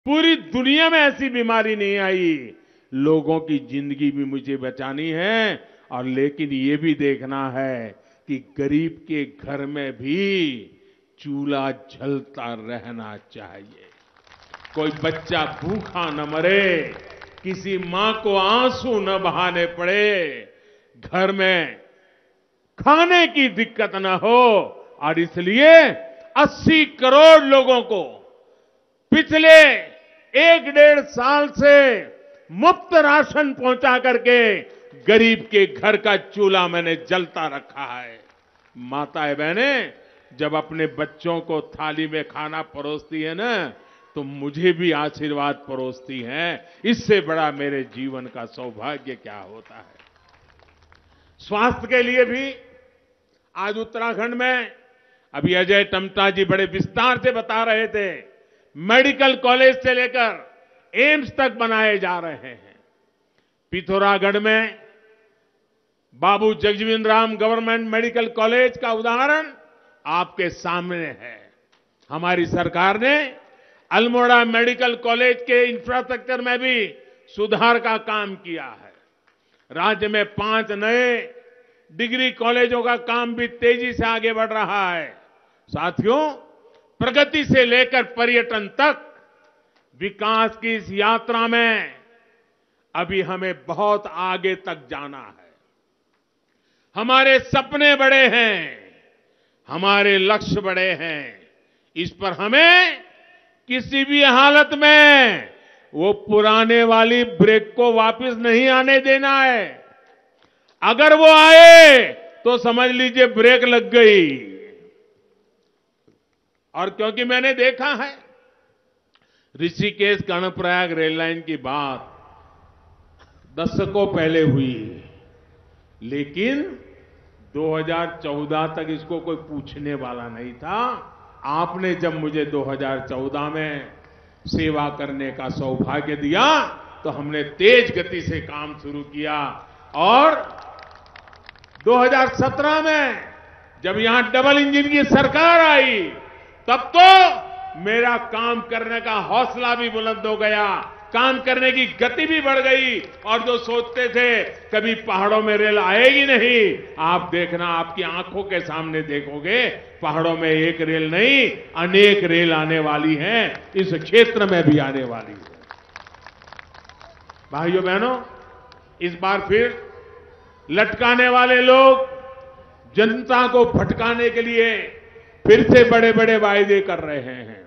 पूरी दुनिया में ऐसी बीमारी नहीं आई। लोगों की जिंदगी भी मुझे बचानी है और लेकिन ये भी देखना है कि गरीब के घर में भी चूल्हा जलता रहना चाहिए। कोई बच्चा भूखा न मरे, किसी मां को आंसू न बहाने पड़े, घर में खाने की दिक्कत न हो। और इसलिए 80 करोड़ लोगों को पिछले 1-1.5 साल से मुफ्त राशन पहुंचा करके गरीब के घर का चूल्हा मैंने जलता रखा है। माताएं बहनें जब अपने बच्चों को थाली में खाना परोसती है ना, तो मुझे भी आशीर्वाद परोसती हैं। इससे बड़ा मेरे जीवन का सौभाग्य क्या होता है। स्वास्थ्य के लिए भी आज उत्तराखंड में अभी अजय टम्टा जी बड़े विस्तार से बता रहे थे, मेडिकल कॉलेज से लेकर एम्स तक बनाए जा रहे हैं। पिथौरागढ़ में Babu Jagjivan Ram government medical college का उदाहरण आपके सामने है। हमारी सरकार ने अल्मोड़ा मेडिकल कॉलेज के इंफ्रास्ट्रक्चर में भी सुधार का काम किया है। राज्य में 5 नए डिग्री कॉलेजों का काम भी तेजी से आगे बढ़ रहा है। साथियों, प्रगति से लेकर पर्यटन तक विकास की इस यात्रा में अभी हमें बहुत आगे तक जाना है। हमारे सपने बड़े हैं, हमारे लक्ष्य बड़े हैं। इस पर हमें किसी भी हालत में वो पुराने वाली ब्रेक को वापस नहीं आने देना है। अगर वो आए तो समझ लीजिए ब्रेक लग गई। और क्योंकि मैंने देखा है ऋषिकेश कर्णप्रयाग रेल लाइन की बात दशकों पहले हुई, लेकिन 2014 तक इसको कोई पूछने वाला नहीं था। आपने जब मुझे 2014 में सेवा करने का सौभाग्य दिया तो हमने तेज गति से काम शुरू किया और 2017 में जब यहां डबल इंजन की सरकार आई तब तो मेरा काम करने का हौसला भी बुलंद हो गया, काम करने की गति भी बढ़ गई। और जो सोचते थे कभी पहाड़ों में रेल आएगी नहीं, आप देखना, आपकी आंखों के सामने देखोगे पहाड़ों में एक रेल नहीं अनेक रेल आने वाली हैं, इस क्षेत्र में भी आने वाली है। भाइयों बहनों, इस बार फिर लटकाने वाले लोग जनता को भटकाने के लिए फिर से बड़े बड़े वायदे कर रहे हैं।